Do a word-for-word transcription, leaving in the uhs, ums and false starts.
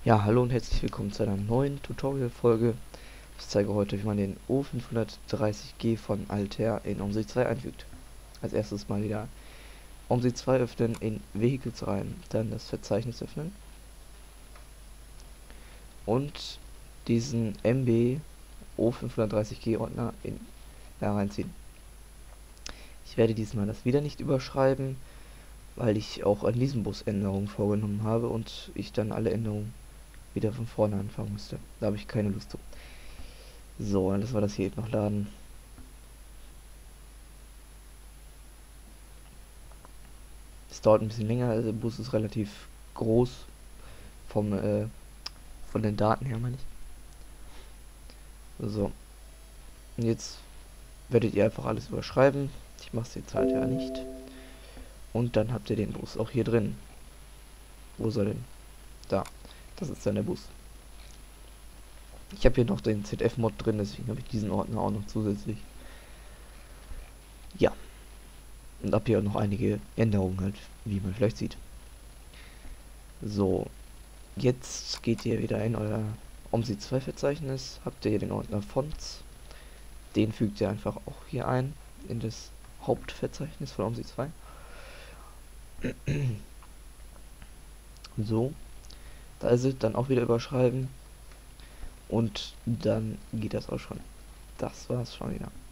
Ja, hallo und herzlich willkommen zu einer neuen Tutorial-Folge. Ich zeige heute, wie man den O fünfhundertdreißig G von Altair in OMSI zwei einfügt. Als erstes mal wieder OMSI zwei öffnen, in Vehicles rein, dann das Verzeichnis öffnen und diesen M B O fünfhundertdreißig G Ordner in da reinziehen. Ich werde diesmal das wieder nicht überschreiben, weil ich auch an diesem Bus Änderungen vorgenommen habe und ich dann alle Änderungen wieder von vorne anfangen müsste. Da habe ich keine Lust zu. So, dann lassen wir das hier eben noch laden. Es dauert ein bisschen länger, also der Bus ist relativ groß vom äh, von den Daten her, meine ich. So, und jetzt werdet ihr einfach alles überschreiben. Ich mache es jetzt halt ja nicht. Und dann habt ihr den Bus auch hier drin. Wo soll denn? Da. Das ist dann der Bus. Ich habe hier noch den Z F-Mod drin, deswegen habe ich diesen Ordner auch noch zusätzlich. Ja. Und habe hier auch noch einige Änderungen halt, wie man vielleicht sieht. So, jetzt geht ihr wieder in euer OMSI zwei Verzeichnis, habt ihr hier den Ordner Fonts. Den fügt ihr einfach auch hier ein, in das Hauptverzeichnis von OMSI zwei. So, da ist es, dann auch wieder überschreiben. Und dann geht das auch schon. Das war's schon wieder.